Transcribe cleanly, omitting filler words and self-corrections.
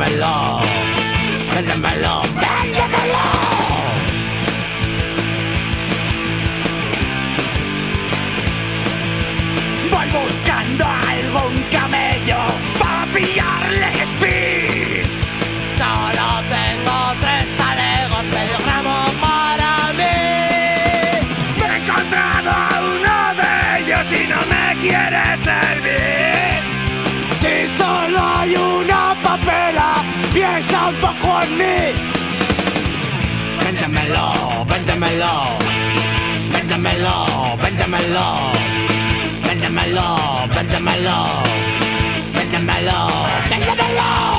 véndemelo, véndemelo, véndemelo. Voy buscando algún camello para pillarle speed. Solo tengo 3 talegos, medio gramo para mí. Me he encontrado a uno de ellos y no me quiere servir. Si solo hay una papela, piensa un poco en mí. Véndemelo, véndemelo, véndemelo, véndemelo. Véndemelo, véndemelo, véndemelo, véndemelo.